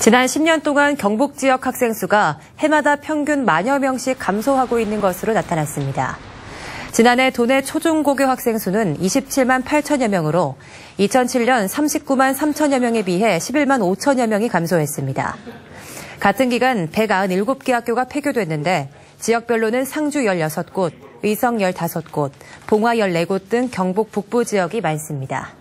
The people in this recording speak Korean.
지난 10년 동안 경북 지역 학생 수가 해마다 평균 만여 명씩 감소하고 있는 것으로 나타났습니다. 지난해 도내 초중고교 학생 수는 27만 8천여 명으로 2007년 39만 3천여 명에 비해 11만 5천여 명이 감소했습니다. 같은 기간 197개 학교가 폐교됐는데 지역별로는 상주 16곳, 의성 15곳, 봉화 14곳 등 경북 북부 지역이 많습니다.